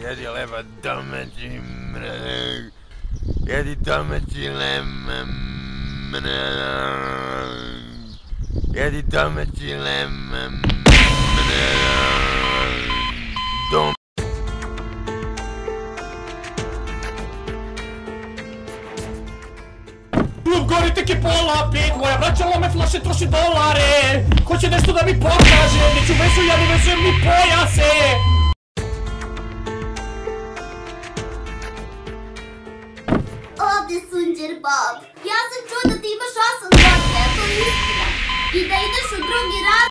Jedi leba domaći mreg. Jedi domaći lema mreg. Jedi domaći lema mreg. Gori tek je pola pet, moja braća lome flaše, troši dolare. Hoće nešto da mi pokaže, neću vezu, ja ne vezujem ni pojase. Ovdje Sunđer Bob, ja sam čuo da ti imaš 8 godina, to je istina. I da ideš u drugi rad.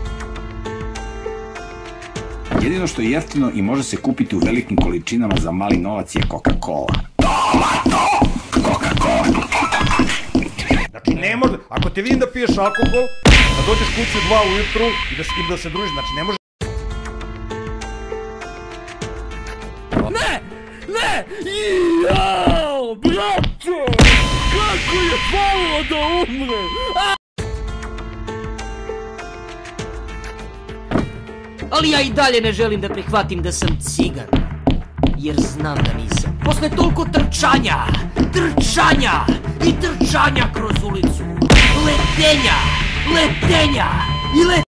Jedino što je jeftino i može se kupiti u velikim količinama za mali novac je Coca-Cola. Znači ne može, ako te vidim da piješ alkohol, da dođeš kući u 2 ujutru i da se družiš, znači ne može... Ne! Ne! Jao, brate! Kako je falilo da umre! Ali ja i dalje ne želim da prihvatim da sam cigan. Jer znam da nisam. Posle toliko trčanja i trčanja kroz ulicu. Letenja i letenja.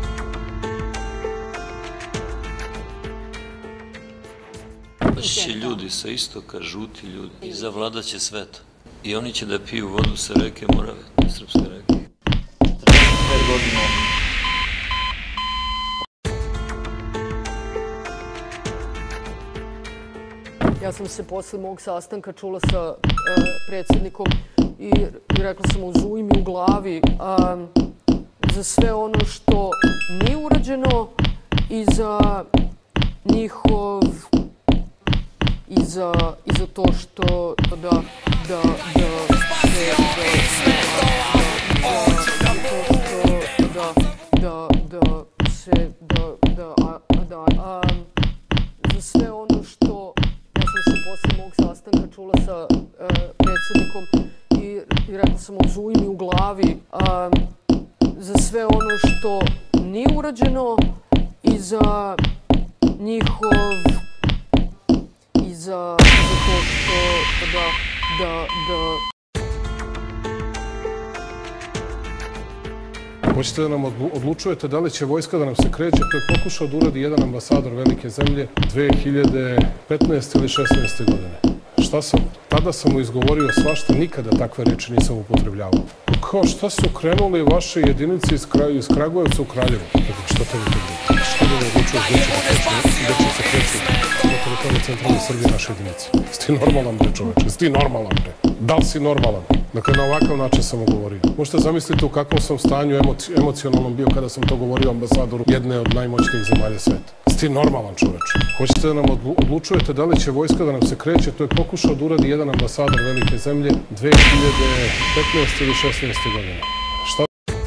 Doći će ljudi sa istoka, žuti ljudi, i zavladat će svet. I oni će da piju vodu sa reke Morave, srpske reke. 45 godina. Ja sam se posle mog sastanka čula sa predsjednikom i rekla sam u zujmi u glavi za sve ono što nije urađeno i za njihov i za to što za sve ono što ja sam se posle mog sastanka čula sa predsjednikom i rekla sam u zujmi u glavi za sve ono što nije urađeno i za njihov i za to što Hoćete da nam odlučujete da li će vojska da nam se kreće? To je pokušao da uradi jedan ambasador velike zemlje 2015. ili 16. godine. Tada sam mu izgovorio svašta, nikada takve reči nisam upotrebljavao. Kao šta su krenuli vaše jedinice iz Kragujevca u Kraljevo? Šta te vidite? Šta da ne odlučuješ gdje će se kreći na teritoriji centralne Srbije naše jedinice? Jesi ti normalan, bre, čoveče? Jesi ti normalan, bre? Da li si normalan? Dakle, na ovakav način sam mu govorio. Možete zamisliti u kakvom sam stanju emocionalnom bio kada sam to govorio ambasadoru jedne od najmoćnijih zemalja sveta. Jesi ti normalan, čoveče? Hoćete da nam odlučujete da li će vojska da nam se kreće? To je pokušao da uradi jedan ambasador velike zemlje 2015. ili 16. godine. Šta?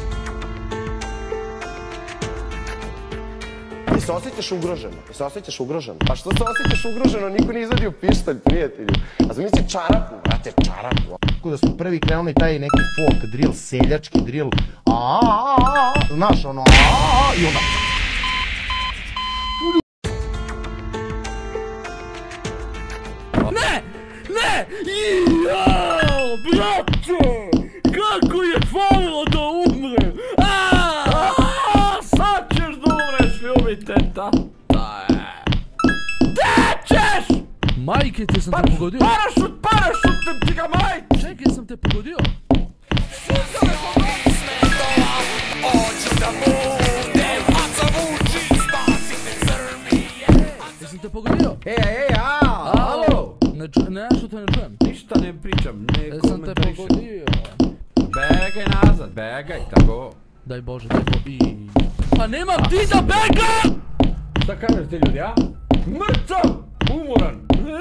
I se osjećaš ugroženo? I se osjećaš ugroženo? Pa što se osjećaš ugroženo? Niko nije izvadio pištolj, prijatelju. A zamisli čarapu, brate, čarapu. Da smo prvi krenuli taj neki folk drill, seljački drill. Znaš, ono, i onda... Ne! Ne! Jao, brate! Kako je falilo da umre! Sad ćeš da umreš, ljubite tata! Gde ćeš? Majke, ti sam te pogodio. Parašutem ti ga, majke! Čekaj, sam te pogodio. Jesam te pogodio? Alo! Nešto te ne čujem. Ništa ne pričam, ne komentarišem. Jesam te pogodio. Begaj nazad, begaj, tako. Daj Bože, daj Bože. Pa nemam ti da begam! Šta kažeš ti ljudi, a? Mrtav! Umoran!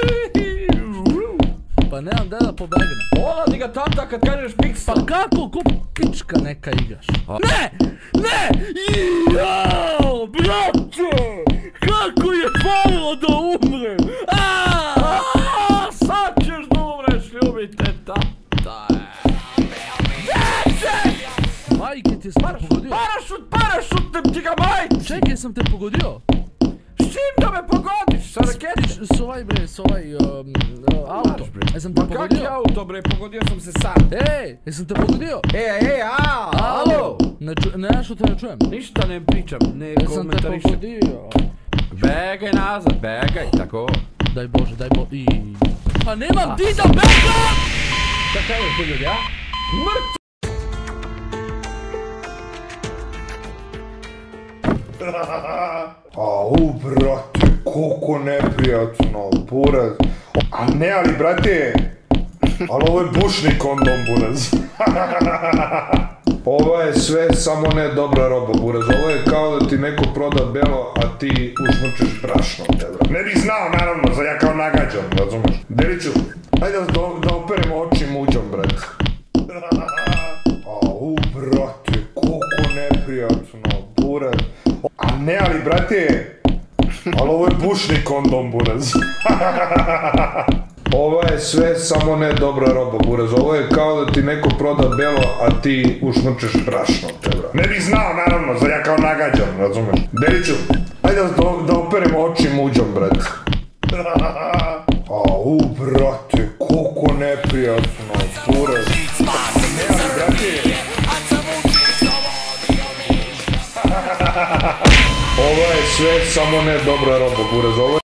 Pa nemam da pobegne. Ola ti ga tata kad kažeš piksa. Pa kako? Ko pička neka igraš? Ne! Ne! Jao, brate! Kako je falilo da umrem! Sad ćeš da umreš, ljubite tata! Gde ćeš? Majke, ti sam te pogodio. Parašutem ti ga, majke! Čekaj, sam te pogodio. S čim da me pogodiš? Sa raketiš? S ovaj bre, s ovaj auto. Jesam te pogodio? Ma kaki auto bre, pogodio sam se sam. Ej, jesam te pogodio? Alo! Nešto te ne čujem. Ništa ne pričam, ne komentarišem. Jesam te pogodio. Begaj nazad, begaj, tako. Daj Bože, daj Bože. Pa nemam ti da begam! Šta kažeš ti ljudi, a? Mrt! Au, brate, koliko neprijatno, buraz. A ne, ali brate, ali ovo je bušni kondom, buraz. Ovo je sve samo ne dobra roba, buraz. Ovo je kao da ti neko proda belo, a ti ušmrčeš brašno, te bra. Ne bih znao, naravno, za ja kao nagađam, razumeš? Deliću, ajde da operemo oči muđom, brate. Au, brate, koliko neprijatno, buraz. A ne, ali brate, ali ovo je bušni kondom, buraz. Ovo je sve samo ne dobra roba, buraz. Ovo je kao da ti neko proda belo, a ti ušmrčeš brašno, te bra. Ne bih znao, naravno, za ja kao nagađam, razumeš? Deliću, ajde da operemo oči muđom, brate. Au, brate, koliko neprijatno, buraz. Ne, ali brate... Ovo je sve samo ne dobra roba, buraz.